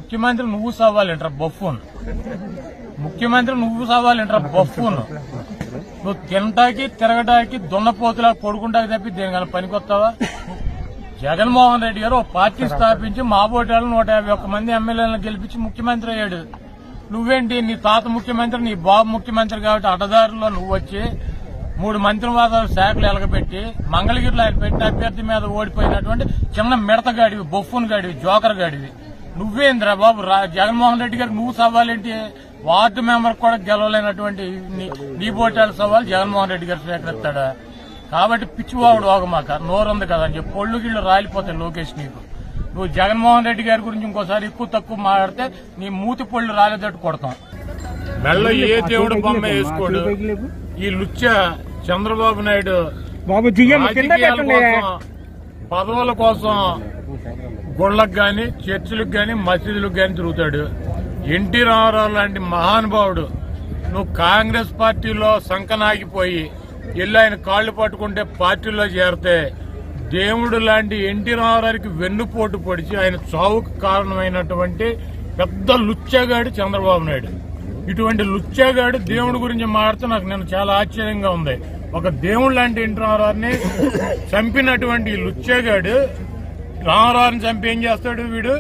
ముఖ్యమంత్రి నువ్వు సవాలేంట్రా బొఫ్ఫూన్, ముఖ్యమంత్రి నువ్వు సవాలేంట్రా బొఫ్ఫూన్. నువ్వు తినటానికి తిరగటానికి దున్నపోతులా పడుకుంటాకి తప్పి దేనికన్నా పనికొస్తావా? జగన్మోహన్ రెడ్డి గారు ఒక పార్టీ స్థాపించి మా ఓటాలు 151 మంది ఎమ్మెల్యేలను గెలిపించి ముఖ్యమంత్రి అయ్యాడు. నువ్వేంటి, నీ తాత ముఖ్యమంత్రి, నీ బాబు ముఖ్యమంత్రి కాబట్టి అడ్డదారిలో నువ్వు వచ్చి 3 మంత్రివాదాలు శాఖలు ఎలగబెట్టి మంగళగిరిలో ఆయన పెట్టిన అభ్యర్థి మీద ఓడిపోయినటువంటి చిన్న మిడతగాడివి, బొఫ్ఫూన్ గాడివి, జోకర్ గాడివి. నువ్వేంద్రా బాబు జగన్మోహన్ రెడ్డి గారికి నువ్వు సవాలేంటి? వార్డు మెంబర్ కూడా గెలవలేనటువంటి నీ ఓటాల సవాలు జగన్మోహన్ రెడ్డి గారు స్వీకరిస్తాడా? కాబట్టి పిచ్చివాడు ఓగమాక, నోరుంది కదా అని చెప్పి పొళ్ళు గిళ్ళు రాలిపోతాయి లోకేష్ నీకు. నువ్వు జగన్మోహన్ రెడ్డి గారి గురించి ఇంకోసారి ఎక్కువ తక్కువ మాట్లాడితే నీ మూతి పొళ్ళు రాలేదట్టు కొడతాం. మెల్ల ఏ దేవుడు బొమ్మ వేసుకోడు ఈ లుచ్చ చంద్రబాబు నాయుడు. రాజకీయాల కోసం, పదవుల కోసం గుళ్లకు గాని, చర్చిలకు గాని, మసీదులకు గాని తిరుగుతాడు. ఎన్టీ రామారావు లాంటి మహానుభావుడు నువ్వు కాంగ్రెస్ పార్టీలో సంకనాగిపోయి వెళ్ళి ఆయన కాళ్లు పట్టుకుంటే పార్టీలో చేరితే దేవుడు లాంటి ఎన్టీ రామారావుకి వెన్నుపోటు పొడిచి ఆయన చావుకు కారణమైనటువంటి పెద్ద లుచ్చగాడు చంద్రబాబు నాయుడు. ఇటువంటి లుచ్చగాడు దేవుడి గురించి మాట్లాడితే నాకు నేను చాలా ఆశ్చర్యంగా ఉంది. ఒక దేవుడు లాంటి ఎన్టీ రామారావుని చంపినటువంటి లుచ్చగాడు రామారావుని చంపి ఏం చేస్తాడు వీడు?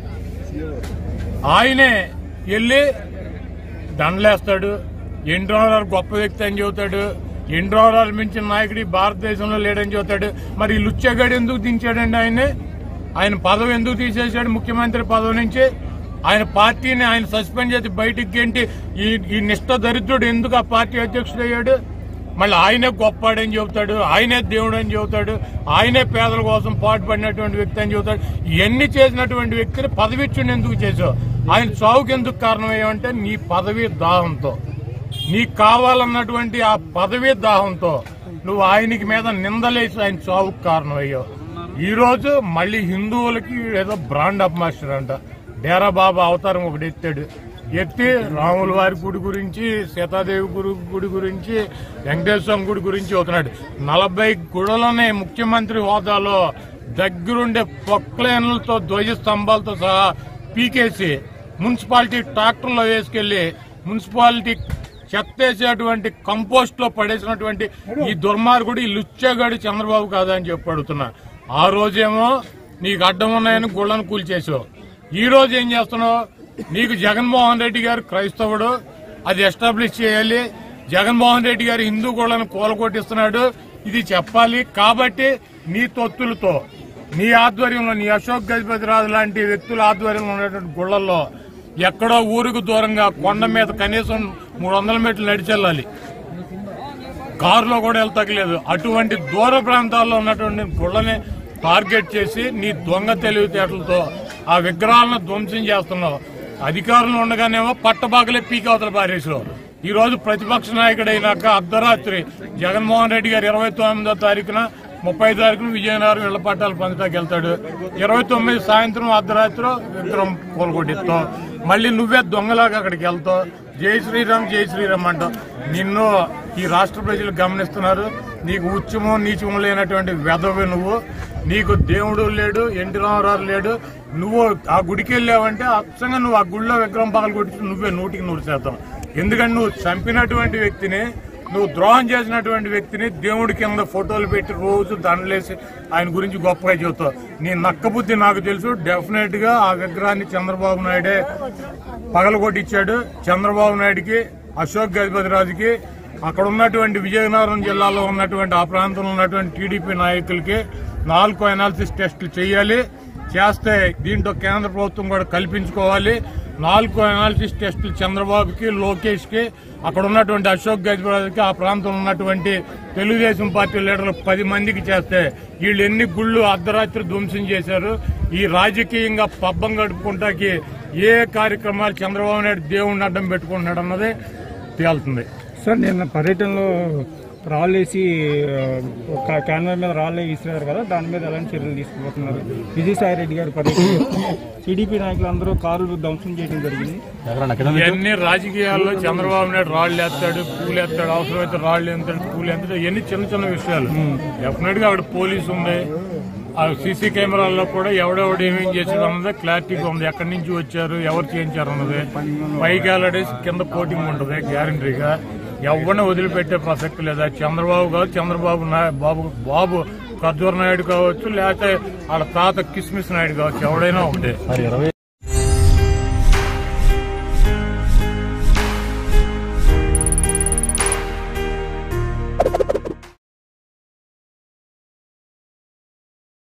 ఆయనే వెళ్ళి దండలేస్తాడు. ఎన్టీ రామారావు గొప్ప వ్యక్తి అని చెబుతాడు. ఎన్టీ రామారావు మించిన నాయకుడు భారతదేశంలో లేడని చెబుతాడు. మరి ఈ లుచ్చగాడు ఎందుకు దించాడండి ఆయన్ని? ఆయన పదవి ఎందుకు తీసేశాడు ముఖ్యమంత్రి పదవి నుంచి? ఆయన పార్టీని ఆయన సస్పెండ్ చేసి బయటికి గెంటి ఈ నిష్ఠ దరిద్రుడు ఎందుకు ఆ పార్టీ అధ్యక్షుడు అయ్యాడు? మళ్ళీ ఆయనే గొప్పాడని చెబుతాడు, ఆయనే దేవుడు అని చెబుతాడు, ఆయనే పేదల కోసం పాటుపడినటువంటి వ్యక్తి అని చెబుతాడు. ఇవన్నీ చేసినటువంటి వ్యక్తిని పదవిచ్చుని ఎందుకు చేసావు? ఆయన చావుకి ఎందుకు కారణమయ్యావంటే నీ పదవి దాహంతో, నీకు కావాలన్నటువంటి ఆ పదవి దాహంతో నువ్వు ఆయనకి మీద నిందలేసి ఆయన చావుకు కారణమయ్యావు. ఈ రోజు మళ్ళీ హిందువులకి ఏదో బ్రాండ్ ఆఫ్ మాస్టర్ అంట డేరా బాబా అవతారం ఒకటి ఎత్తి రాముల వారి గుడి గురించి, సీతాదేవి గుడి గురించి, వెంకటేశ్వర గుడి గురించి అవుతున్నాడు. 40 గుడులనే ముఖ్యమంత్రి హోదాలో దగ్గరుండే పొక్లైన్లతో ధ్వజ స్తంభాలతో సహా పీకేసి మున్సిపాలిటీ ట్రాక్టర్లో వేసుకెళ్లి మున్సిపాలిటీ చెత్తేసేటువంటి కంపోస్ట్ లో పడేసినటువంటి ఈ దుర్మార్గుడు, ఈ లుచ్చగాడు చంద్రబాబు కాదా అని చెప్పి అడుగుతున్నా. ఆ రోజేమో నీకు అడ్డం ఉన్నాయని గుళ్ళను కూల్చేసావు. ఈ రోజు ఏం చేస్తున్నావు? నీకు జగన్మోహన్ రెడ్డి గారు క్రైస్తవుడు, అది ఎస్టాబ్లిష్ చేయాలి. జగన్మోహన్ రెడ్డి గారు హిందూ గుళ్ళను కూలగొట్టిస్తున్నాడు, ఇది చెప్పాలి. కాబట్టి నీ తొత్తులతో, నీ ఆధ్వర్యంలో, నీ అశోక్ గజపతిరాజు లాంటి వ్యక్తుల ఆధ్వర్యంలో ఉన్నటువంటి గుళ్లలో ఎక్కడో ఊరుకు దూరంగా కొండ మీద కనీసం 300 మీటర్లు నడిచెళ్ళాలి, కారులో కూడా వెళ్తలేదు. అటువంటి దూర ప్రాంతాల్లో ఉన్నటువంటి గుళ్ళని టార్గెట్ చేసి నీ దొంగ తెలివితేటలతో ఆ విగ్రహాలను ధ్వంసం చేస్తున్నావు. అధికారులు ఉండగానేమో పట్టబాగలే పీక్ అవతల పారేసావు. ఈ రోజు ప్రతిపక్ష నాయకుడైనాక అర్ధరాత్రి జగన్మోహన్ రెడ్డి గారు 29వ తారీఖున 30వ తారీఖున విజయనగరం ఇళ్ల పట్టాలు పంచడానికి వెళ్తాడు. 29 సాయంత్రం అర్ధరాత్రి విగ్రహం కూలగొట్టిస్తావు. మళ్ళీ నువ్వే దొంగలాగా అక్కడికి వెళ్తావు. జై శ్రీరామ్ జై శ్రీరామ్ అంటావు. నిన్ను ఈ రాష్ట్ర ప్రజలు గమనిస్తున్నారు. నీకు ఉచ్చము నీచము లేనటువంటి వెధవి నువ్వు. నీకు దేవుడు లేడు, ఎన్టీ రామారావు లేడు. నువ్వు ఆ గుడికి వెళ్ళావంటే అచ్చంగా నువ్వు ఆ గుడిలో విగ్రహం పగలు కొట్టి నువ్వే 100% ఎందుకంటే నువ్వు చంపినటువంటి వ్యక్తిని, నువ్వు ద్రోహం చేసినటువంటి వ్యక్తిని దేవుడి కింద ఫోటోలు పెట్టి రోజు దండలేసి ఆయన గురించి గొప్పగా చెబుతావు. నీ నక్క బుద్ధి నాకు తెలుసు. డెఫినెట్ గా ఆ విగ్రహాన్ని చంద్రబాబు నాయుడే పగలగొట్టించాడు. చంద్రబాబు నాయుడికి, అశోక్ గజపతిరాజుకి, అక్కడ ఉన్నటువంటి విజయనగరం జిల్లాలో ఉన్నటువంటి ఆ ప్రాంతంలో ఉన్నటువంటి టీడీపీ నాయకులకి 4 అనాలిసిస్ టెస్టులు చేయాలి. చేస్తే దీంట్లో కేంద్ర ప్రభుత్వం కూడా కల్పించుకోవాలి. 4 అనాలిసిస్ టెస్టులు చంద్రబాబుకి, లోకేష్ కి, అక్కడ ఉన్నటువంటి అశోక్ గజపతిరాజుకి, ఆ ప్రాంతంలో ఉన్నటువంటి తెలుగుదేశం పార్టీ లీడర్లు 10 మందికి చేస్తే వీళ్ళు ఎన్ని గుళ్ళు అర్ధరాత్రి ధ్వంసం చేశారు, ఈ రాజకీయంగా పబ్బం గడుపుకుంటాకి ఏ కార్యక్రమాలు చంద్రబాబు నాయుడు దేవుడిని అడ్డం పెట్టుకుంటున్నాడు అన్నది తేలుతుంది. సార్ నిన్న పర్యటనలో రాళ్ళేసి ఒక క్యాన్వర్ మీద రాళ్ళే ఇస్తున్నారు కదా, దాని మీద ఎలాంటి చర్యలు తీసుకుపోతున్నారు? విజయసాయి రెడ్డి గారి పర్యటన టీడీపీ నాయకులు అందరూ కారులు ధ్వంసం చేయడం జరిగింది. ఇవన్నీ రాజకీయాల్లో చంద్రబాబు నాయుడు రాళ్లు వేస్తాడు, పూలు వేస్తాడు, అవసరమైతే రాళ్లు వేస్తాడు, పూలు వేస్తాడు. ఇవన్నీ చిన్న చిన్న విషయాలు. డెఫినెట్ గా అక్కడ పోలీసు ఉంది, ఆ సీసీ కెమెరాల్లో కూడా ఎవడెవడు ఏమేం చేశాడు అన్నది క్లారిటీగా ఉంది. ఎక్కడి నుంచి వచ్చారు, ఎవరు చేయించారు అన్నది. పైకి వెళ్ళడేసి కింద కోటింగ్ ఉంటుంది గ్యారంటీగా. ఎవరిని వదిలిపెట్టే ప్రసక్తి లేదా. చంద్రబాబు కాదు, బాబు ఖర్జూర్ నాయుడు కావచ్చు, లేకపోతే వాళ్ళ తాత కిస్మిస్ నాయుడు కావచ్చు, ఎవడైనా ఒకటే.